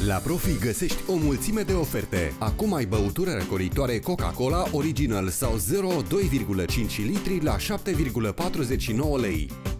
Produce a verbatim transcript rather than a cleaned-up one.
La Profi găsești o mulțime de oferte. Acum ai băutură răcoritoare Coca-Cola Original sau Zero doi virgulă cinci litri la șapte virgulă patruzeci și nouă lei.